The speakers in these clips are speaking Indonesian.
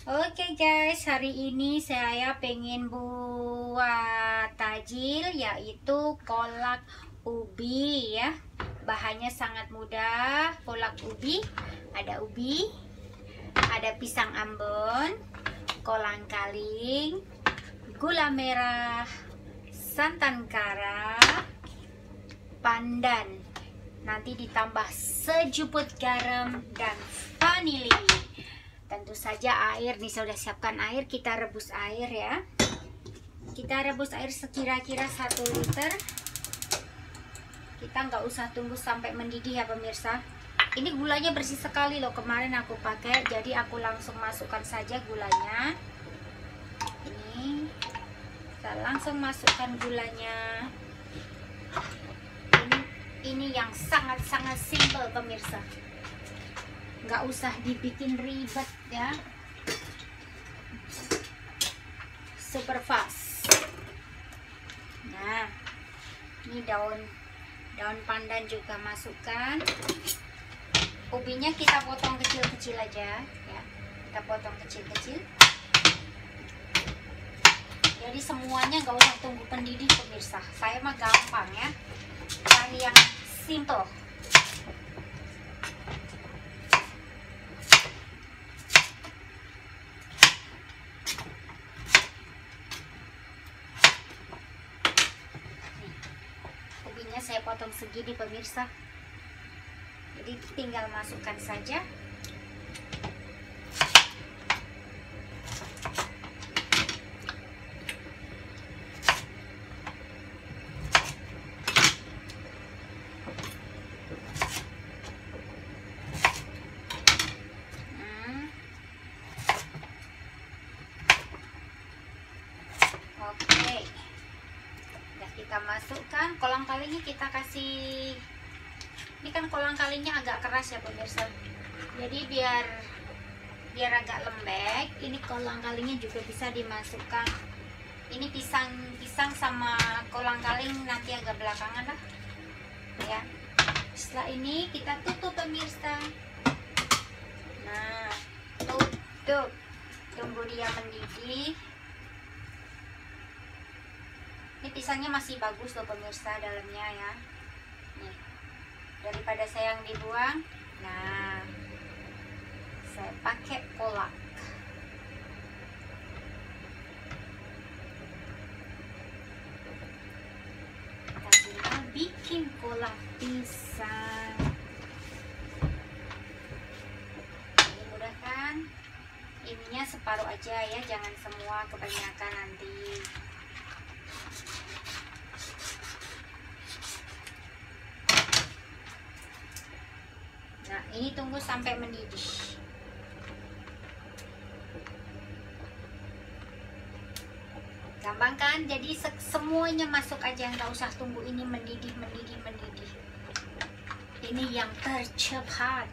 Oke guys, hari ini saya pengen buat tajil, yaitu kolak ubi ya. Bahannya sangat mudah. Kolak ubi, ada pisang ambon, kolang kaling, gula merah, santan kara, pandan. Nanti ditambah sejuput garam dan vanili. Tentu saja air nih, saya sudah siapkan air. Kita rebus air ya. Kita rebus air sekira-kira 1 liter. Kita nggak usah tunggu sampai mendidih ya pemirsa. Ini gulanya bersih sekali loh, kemarin aku pakai. Jadi aku langsung masukkan saja gulanya. Ini kita langsung masukkan gulanya. Ini yang sangat-sangat simple pemirsa, nggak usah dibikin ribet ya, super fast. Nah, ini daun pandan juga masukkan. Ubinya kita potong kecil-kecil aja ya, kita potong kecil-kecil. Jadi semuanya nggak usah tunggu pendidih pemirsa. Saya mah gampang ya, cari yang simple. Ubinya saya potong segini pemirsa. Jadi tinggal masukkan saja. Oke, udah kita masukkan. Kolang kalingnya kita kasih, ini kan kolang kalingnya agak keras ya pemirsa, jadi biar agak lembek. Ini kolang kalingnya juga bisa dimasukkan. Ini pisang sama kolang kaling nanti agak belakangan lah ya. Setelah ini kita tutup pemirsa. Nah, tutup, tunggu dia mendidih. Ini pisangnya masih bagus loh pemirsa dalamnya ya. Nih, daripada saya yang dibuang, nah saya pakai kolak. Kita bikin kolak pisang. Ini mudah kan? Ininya separuh aja ya, jangan semua, kebanyakan nanti. Nah, ini tunggu sampai mendidih. Gampang kan? Jadi semuanya masuk aja, nggak usah tunggu ini mendidih. Ini yang tercepat.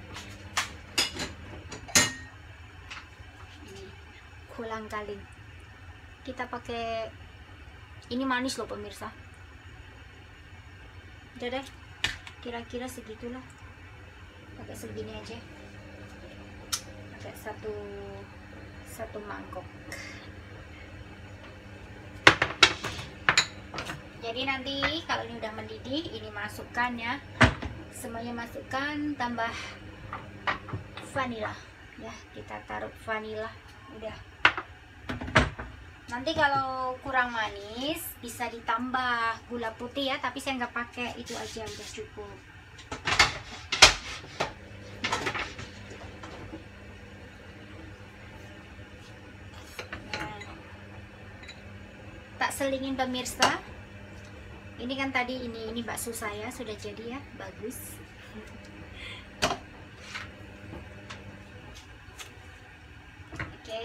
Ini kolang kaling. Kita pakai ini manis loh pemirsa. Udah deh, kira-kira segitulah. Pakai segini aja, pakai satu mangkok. Jadi nanti kalau ini udah mendidih, ini masukkan ya, semuanya masukkan, tambah vanila ya, kita taruh vanila. Udah, nanti kalau kurang manis bisa ditambah gula putih ya, tapi saya nggak pakai, itu aja udah cukup. Tak selingin pemirsa. Ini kan tadi ini bakso saya sudah jadi ya, bagus. Oke.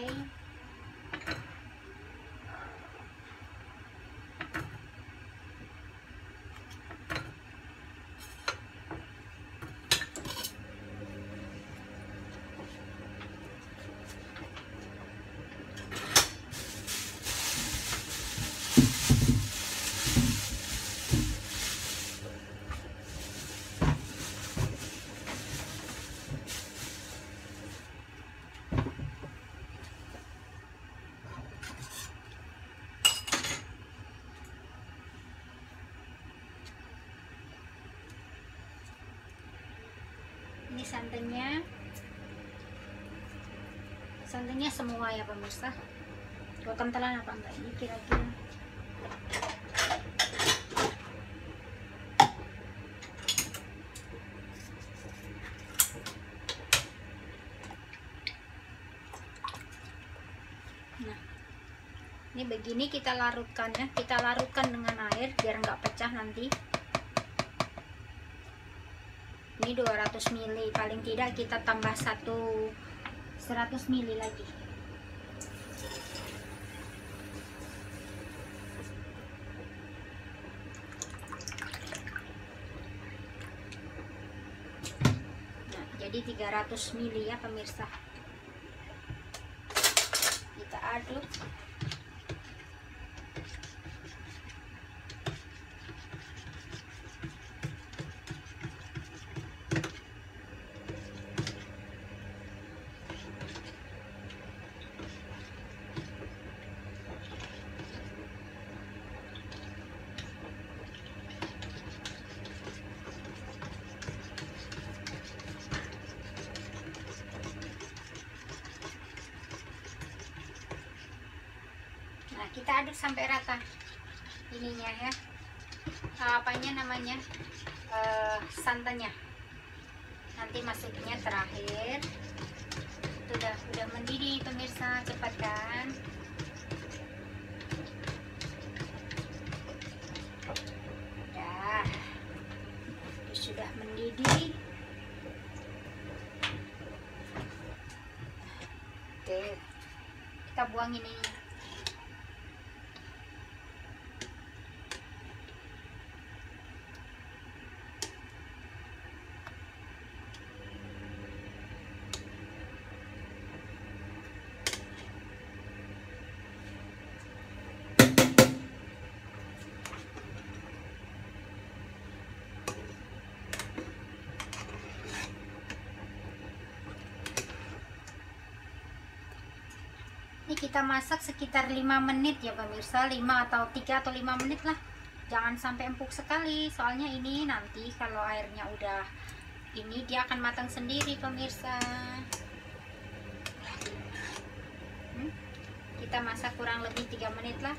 Santannya semua ya pemirsa. Gua kentalan apa enggak ini kira-kira? Nah, ini begini kita larutkan ya. Kita larutkan dengan air biar nggak pecah nanti. Ini 200 ml, paling tidak kita tambah 100 ml lagi. Nah, jadi 300 ml ya pemirsa. Kita aduk. Nah, kita aduk sampai rata ininya ya, apanya namanya, santannya. Nanti masuknya terakhir. Udah mendidih pemirsa, cepat kan? Sudah mendidih. Oke, kita buang ini. Ini kita masak sekitar 5 menit ya pemirsa, 5 atau 3 atau 5 menit lah. Jangan sampai empuk sekali, soalnya ini nanti kalau airnya udah ini dia akan matang sendiri pemirsa. Kita masak kurang lebih 3 menit lah.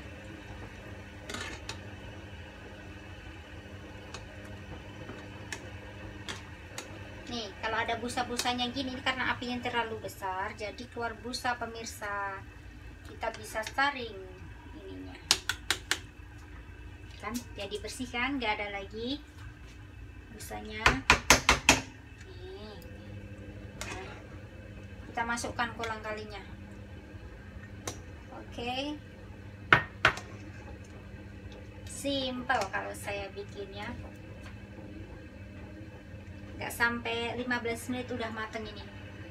Nih, kalau ada busa-busanya gini, karena apinya terlalu besar, jadi keluar busa pemirsa. Kita bisa saring ininya, kan? Jadi bersih kan, nggak ada lagi busanya. Nih, nah, kita masukkan kolang kalinya. Oke, simple kalau saya bikinnya. Nggak sampai 15 menit udah mateng ini.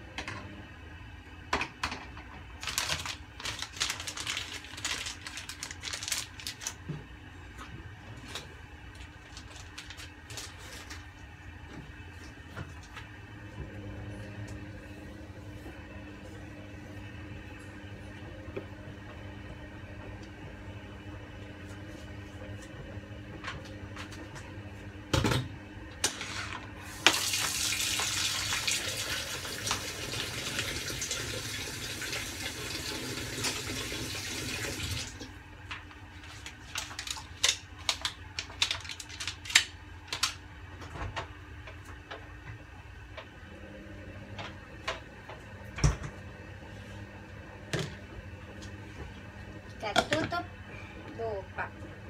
Kita tutup, lupa.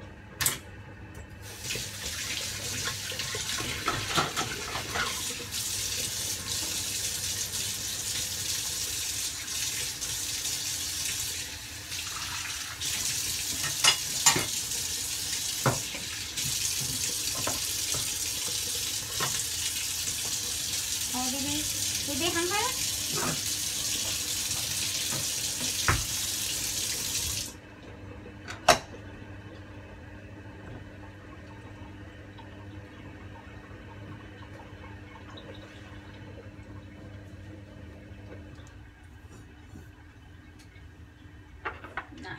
Oh, Bibi hanggal. Nah,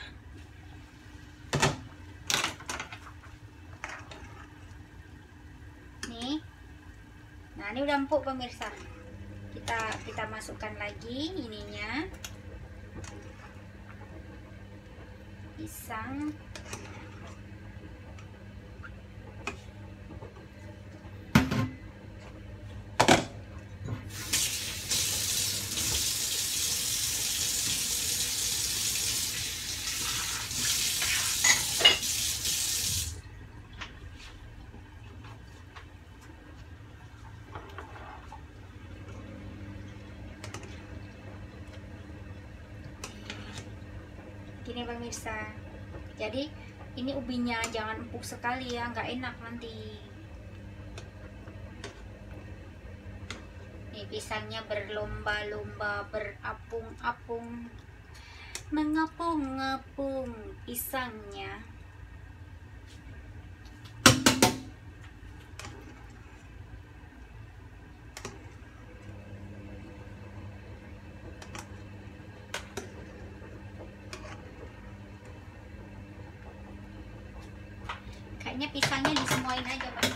nih, nah ini udah empuk pemirsa. Kita masukkan lagi ininya. pisang. Gini pemirsa, jadi ini ubinya jangan empuk sekali ya, nggak enak nanti. Nih pisangnya berlomba-lomba, berapung-apung, mengapung-apung pisangnya. Kayaknya pisangnya disemuain aja Pak.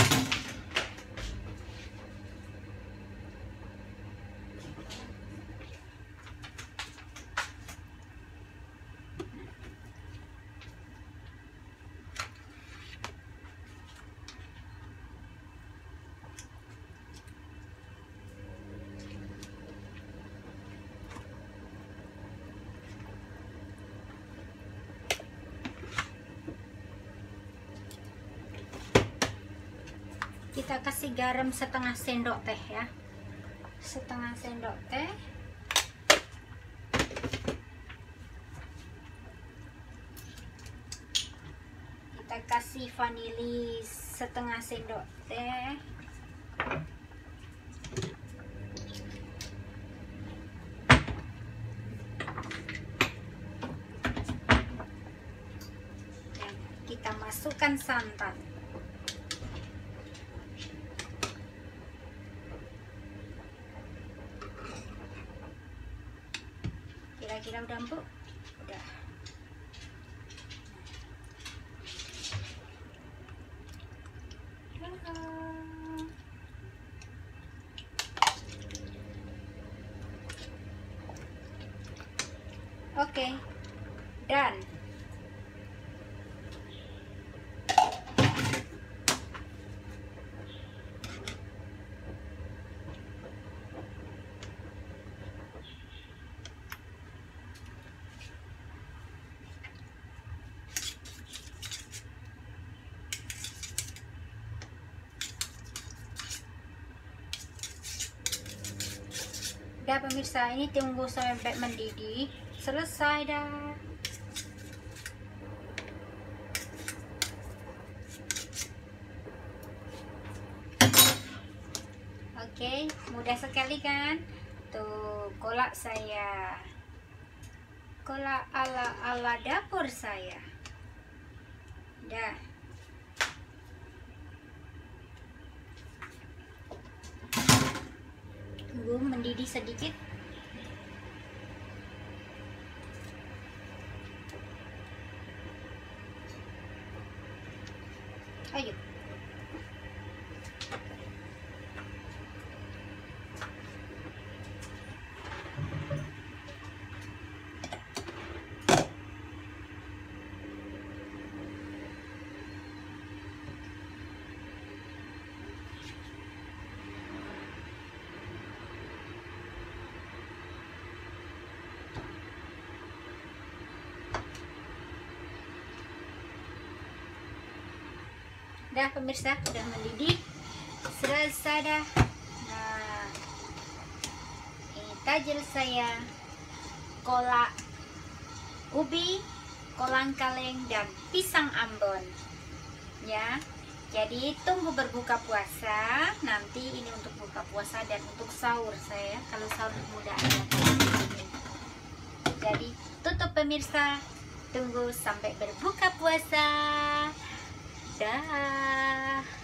Kita kasih garam setengah sendok teh ya, setengah sendok teh. Kita kasih vanili setengah sendok teh. Dan kita masukkan santan. Kira-kira udah empuk? Udah. Oke, done. Udah pemirsa, ini tunggu sampai mendidih. Selesai dah. Oke, mudah sekali kan? Tuh, kolak saya. Kolak ala dapur saya. Dah. Tunggu mendidih sedikit. Ayo. Dah pemirsa, udah mendidih, selesai dah. Nah, ini tajil saya, kolak ubi, kolang kaleng, dan pisang Ambon ya. Jadi tunggu berbuka puasa. Nanti ini untuk buka puasa dan untuk sahur saya. Kalau sahur mudah aja. Jadi tutup pemirsa, tunggu sampai berbuka puasa. Dah.